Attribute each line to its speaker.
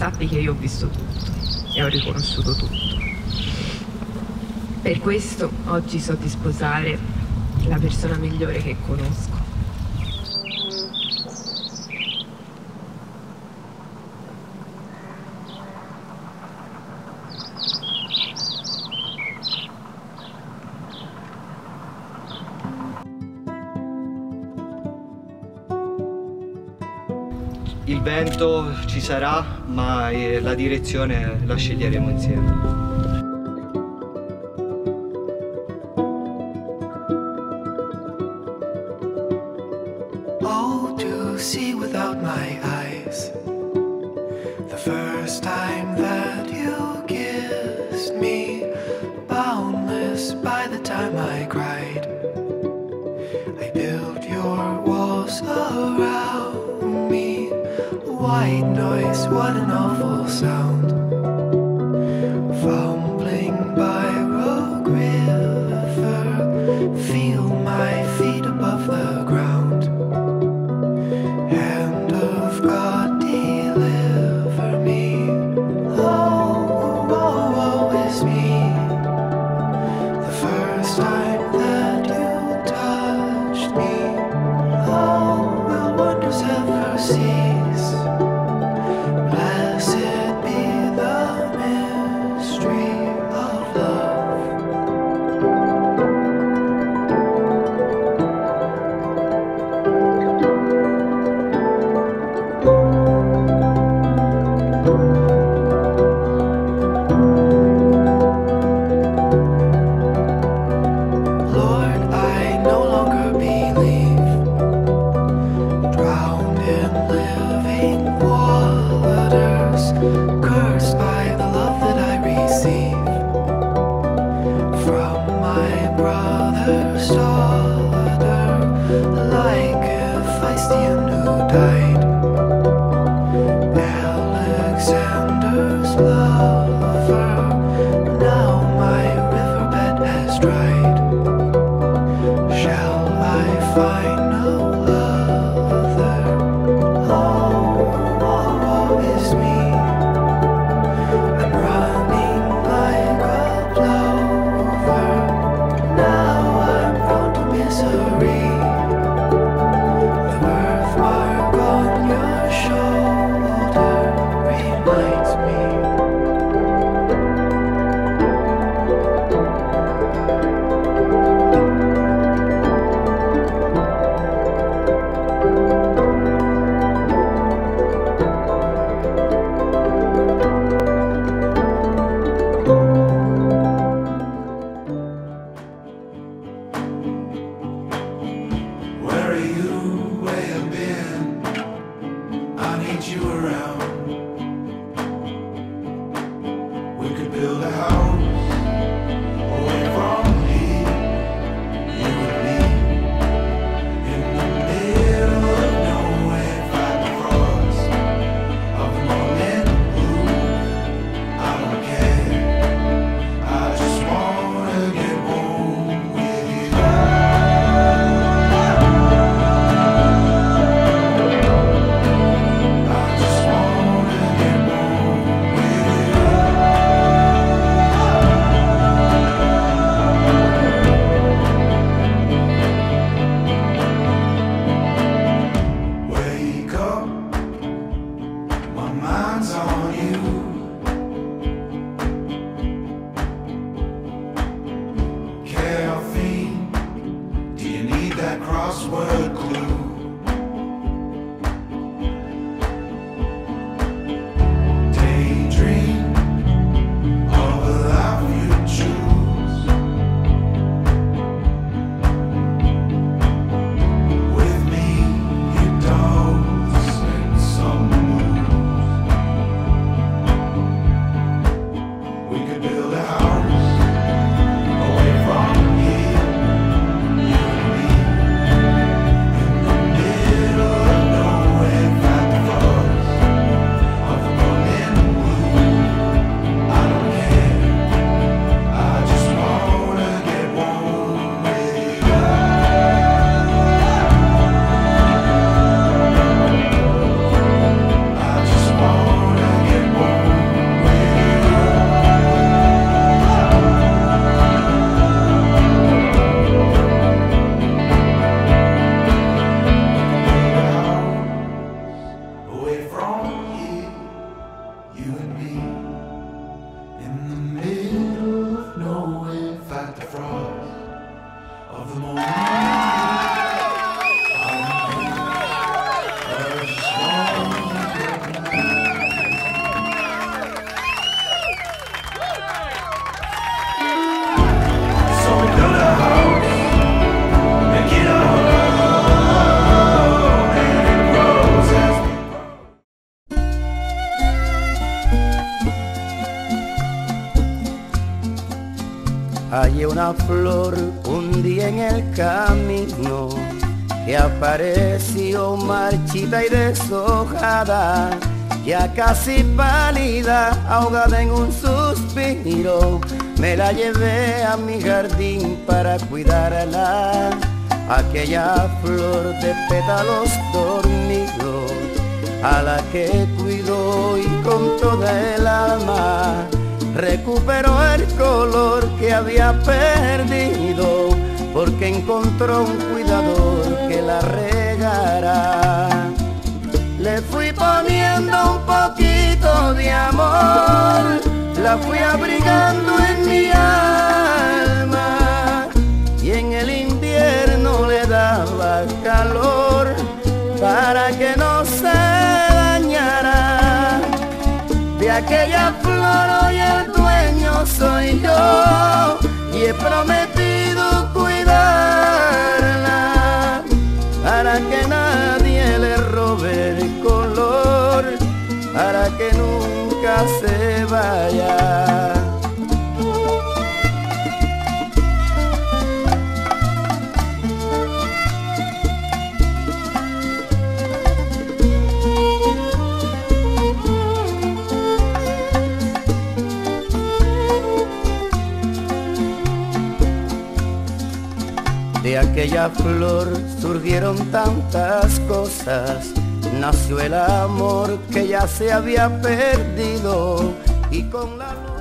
Speaker 1: sappi che io ho visto tutto e ho riconosciuto tutto. Per questo oggi so di sposare la persona migliore che conosco.
Speaker 2: Il vento ci sarà, ma la direzione la sceglieremo insieme.
Speaker 3: Oh, to see without my eyes the first time that you kissed me, boundless by the time I cried. I built your walls around me. White noise, what an awful sound. Fumbling by Rogue River, feel my feet above the ground. Hand of God, deliver me. Oh, woe, woe is me. The first time that you touched me, oh, will wonders ever cease? Blessed be the mystery of love. Lord, I no longer believe, drowned in living waters, cursed by the love that I receive from my brother's daughter, like Hephaestion who died, Alexander's lover. Now my riverbed has dried. Shall I find no other? Oh, woe is me. I'm running like a plover. Now I'm prone to misery. The birthmark on your shoulder reminds me. Where are you? Where you been? I need you around. We could build a house away from here, you and me, in the middle of nowhere, fight the frost of the morning blue. I don't care, I just wanna get home with you. I just wanna get home with you. Wake up, my mind's on you. Caffeine, do you need that crossword clue? Daydream of a life you choose. With me, you dance in some mood. We could build a house away from here, you and me, in the
Speaker 4: flor un día en el camino, que apareció marchita y deshojada, ya casi pálida, ahogada en un suspiro. Me la llevé a mi jardín para cuidarla, aquella flor de pétalos dormidos, a la que cuidó y con toda el alma recuperó el color que había perdido, porque encontró un cuidador que la regara. Le fui poniendo un poquito de amor, la fui abrigando en mi alma, y en el invierno le daba calor para que no se dañara. De aquella flor hoy el dueño soy yo, y he prometido cuidarla para que nadie le robe el color, para que nunca se vaya. De aquella flor surgieron tantas cosas, nació el amor que ya se había perdido, y con la luz